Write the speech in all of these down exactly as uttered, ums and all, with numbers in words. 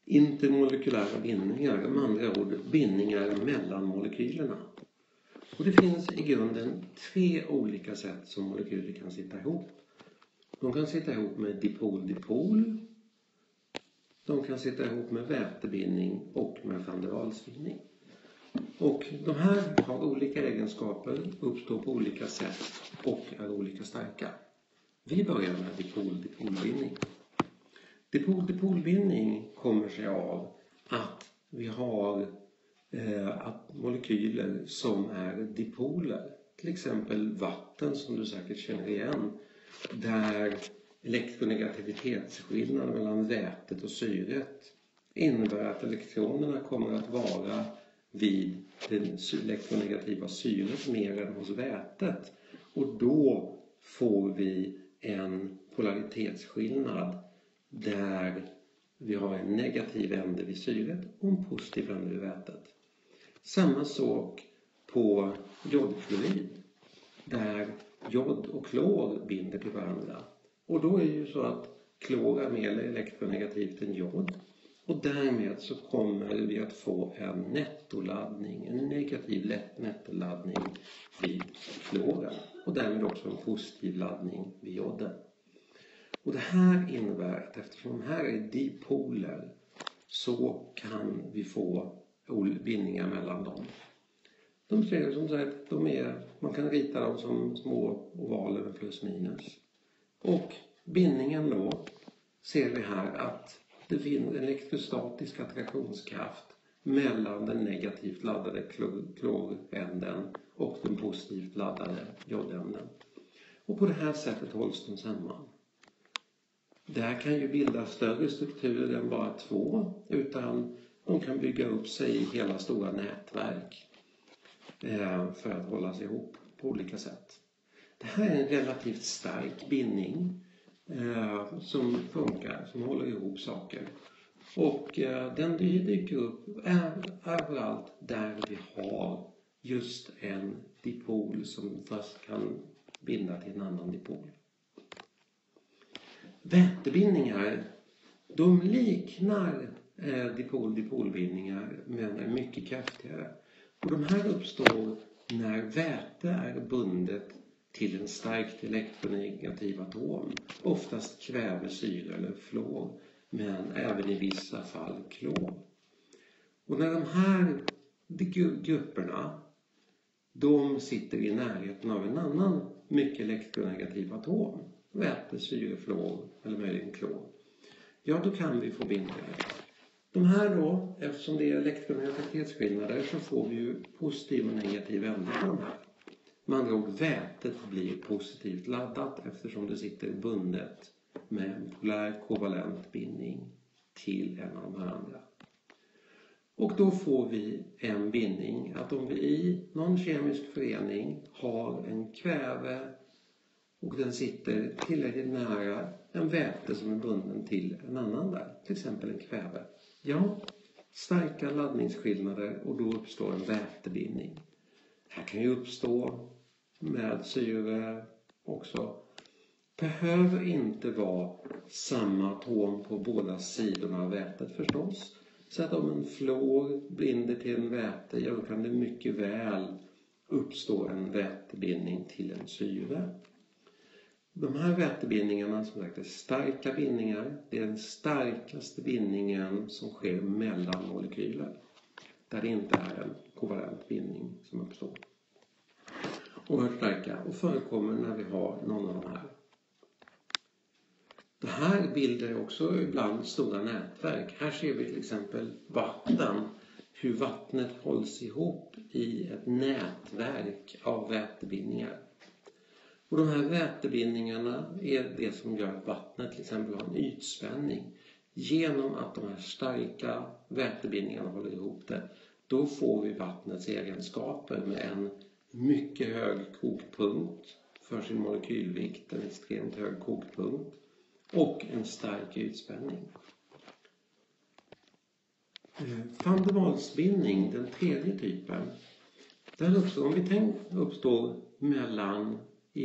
intermolekylära bindningar, med andra ord bindningar mellan molekylerna. Och det finns i grunden tre olika sätt som molekyler kan sitta ihop. De kan sitta ihop med dipol-dipol, de kan sitta ihop med vätebindning och med van der Waals-bindning. Och de här har olika egenskaper, uppstår på olika sätt och är olika starka. Vi börjar med dipol-dipolbindning. Dipol-dipolbindning kommer sig av att vi har eh, att molekyler som är dipoler. Till exempel vatten, som du säkert känner igen, där elektronegativitetsskillnaden mellan vätet och syret innebär att elektronerna kommer att vara vid det elektronegativa syret mer än hos vätet. Och då får vi en polaritetsskillnad där vi har en negativ ände vid syret och en positiv ände vid vätet. Samma sak på jodklorid, där jod och klor binder till varandra. Och då är det ju så att klor är mer elektronegativt än jod. Och därmed så kommer vi att få en nettoladdning, en negativ nettoladdning vid kloren. Och därmed också en positiv laddning vid joden. Och det här innebär att eftersom de här är dipoler så kan vi få bindningar mellan dem. De ser som sagt, de är, man kan rita dem som små ovaler med plus minus. Och bindningen då ser vi här att det finns en elektrostatisk attraktionskraft mellan den negativt laddade kloränden och den positivt laddade jodänden. Och på det här sättet hålls de samman. Det här kan ju bilda större strukturer än bara två, utan de kan bygga upp sig i hela stora nätverk för att hålla sig ihop på olika sätt. Det här är en relativt stark bindning eh, som funkar, som håller ihop saker. Och eh, den dyker upp överallt där vi har just en dipol som först kan binda till en annan dipol. Vätebindningar, de liknar eh, dipol-dipolbindningar men är mycket kraftigare. Och de här uppstår när väte är bundet till en starkt elektronegativ atom, oftast kvävesyra eller fluor, men även i vissa fall klor. Och när de här grupperna, de sitter i närheten av en annan mycket elektronegativ atom, väte, syre, fluor eller möjligen klor, ja då kan vi få bindningar. De här då, eftersom det är elektronegativitetsskillnader, så får vi ju positiv och negativ ände på de här. Med andra ord, vätet blir positivt laddat eftersom det sitter bundet med en polär kovalent bindning till en av de här andra. Och då får vi en bindning att om vi i någon kemisk förening har en kväve och den sitter tillräckligt nära en väte som är bunden till en annan där, till exempel en kväve. Ja, starka laddningsskillnader och då uppstår en vätebindning. Det här kan ju uppstå med syre också. Behöver inte vara samma atom på båda sidorna av vätet förstås. Så att om en fluor binder till en väte, ja då kan det mycket väl uppstå en vätebindning till en syre. De här vätebindningarna som sagt är starka bindningar. Det är den starkaste bindningen som sker mellan molekyler. Där det inte är en kovalent bindning som uppstår. Oerhört starka och förekommer när vi har någon av de här. Det här bildar också ibland stora nätverk. Här ser vi till exempel vatten. Hur vattnet hålls ihop i ett nätverk av vätebindningar. Och de här vätebindningarna är det som gör att vattnet till exempel har en ytspänning. Genom att de här starka vätebindningarna håller ihop det, då får vi vattnets egenskaper med en mycket hög kokpunkt för sin molekylvikt, en extremt hög kokpunkt och en stark ytspänning. Van der Waals-bindning, den tredje typen, där uppstår, om vi tänker, uppstår mellan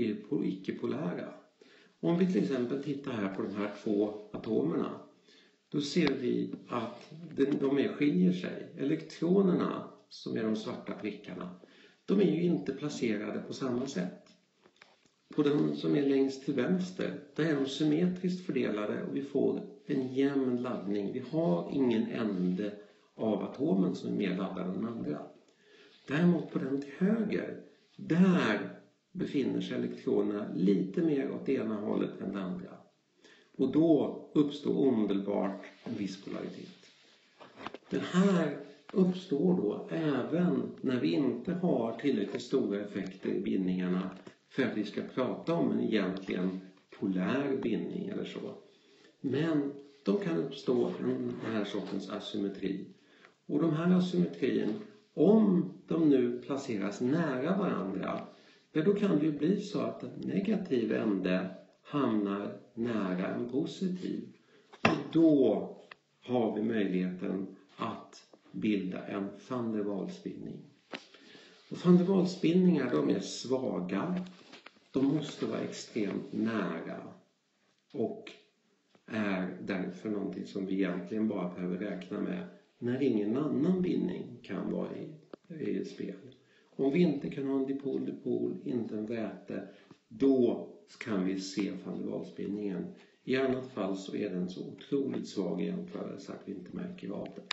icke-polära. Om vi till exempel tittar här på de här två atomerna, då ser vi att de är skiljer sig. Elektronerna, som är de svarta prickarna, de är ju inte placerade på samma sätt. På den som är längst till vänster, där är de symmetriskt fördelade och vi får en jämn laddning. Vi har ingen ände av atomen som är mer laddad än andra. Däremot på den till höger, där befinner sig elektronerna lite mer åt det ena hållet än det andra. Och då uppstår omedelbart en viss polaritet. Den här uppstår då även när vi inte har tillräckligt stora effekter i bindningarna för att vi ska prata om en egentligen polär bindning eller så. Men de kan uppstå den här sortens asymmetri. Och de här asymmetrin, om de nu placeras nära varandra, då kan det ju bli så att en negativ ände hamnar nära en positiv. Och då har vi möjligheten att bilda en van der Waals-bindning. Och van der Waals-bindningar, de är svaga. De måste vara extremt nära. Och är därför någonting som vi egentligen bara behöver räkna med när ingen annan bindning kan vara i, i spel. Om vi inte kan ha en dipol-dipol, inte en väte, då kan vi se van der Waals-bindningen. I annat fall så är den så otroligt svag i jämförelse att vi inte märker av det.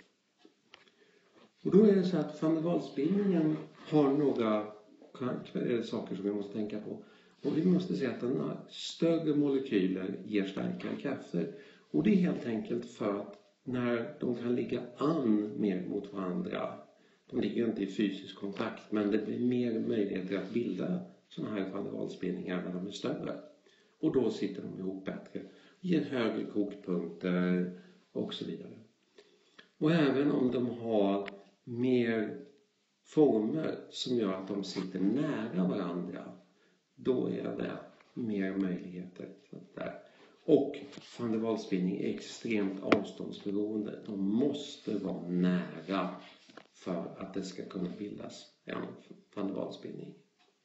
Och då är det så att van der Waals-bindningen har några saker som vi måste tänka på. Och vi måste se att den har större molekyler ger starkare krafter. Och det är helt enkelt för att när de kan ligga an mer mot varandra, de ligger inte i fysisk kontakt, men det blir mer möjligheter att bilda sådana här van der Waals-bindningar när de är större. Och då sitter de ihop bättre, ger högre kokpunkter och så vidare. Och även om de har mer former som gör att de sitter nära varandra, då är det mer möjligheter där. Och van der Waals-bindning är extremt avståndsberoende. De måste vara nära för att det ska kunna bildas en van der Waals-bindning.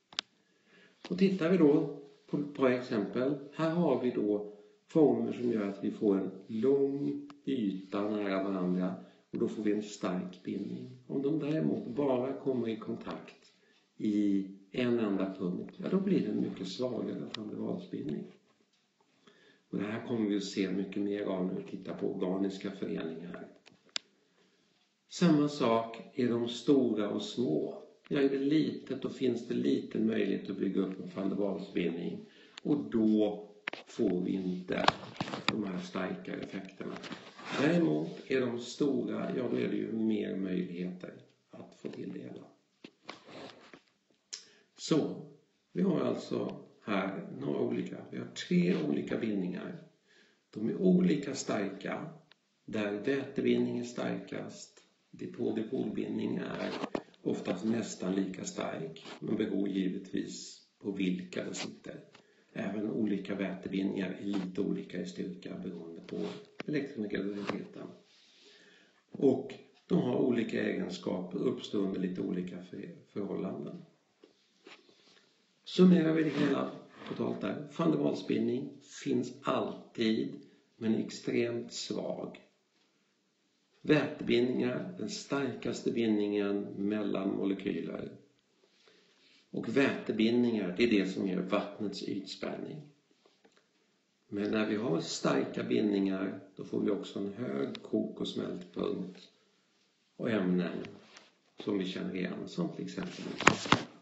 Och tittar vi då på ett par exempel. Här har vi då former som gör att vi får en lång yta nära varandra. Och då får vi en stark bindning. Om de däremot bara kommer i kontakt i en enda punkt, ja, då blir det en mycket svagare van der Waals-bindning. Och det här kommer vi att se mycket mer av när vi tittar på organiska föreningar. Samma sak är de stora och små. Ja, är det litet, då finns det liten möjlighet att bygga upp en van der Waals-bindning. Och då får vi inte de här starkare effekterna. Däremot är de stora, ja, då är det ju mer möjligheter att få till det hela. Så, vi har alltså här några olika, vi har tre olika bindningar. De är olika starka, där vätebindning är starkast. Dipol-dipolbindning är oftast nästan lika stark, men beror givetvis på vilka det sitter. Även olika vätebindningar är lite olika i styrka beroende på elektronegativiteten. Och de har olika egenskaper, uppstår under lite olika förhållanden. Summerar vi det hela totalt där. Van der Waals-bindning finns alltid, men extremt svag. Vätebindningar, den starkaste bindningen mellan molekyler. Och vätebindningar, det är det som ger vattnets ytspänning. Men när vi har starka bindningar, då får vi också en hög kok- och smältpunkt och ämnen som vi känner igen, som till exempel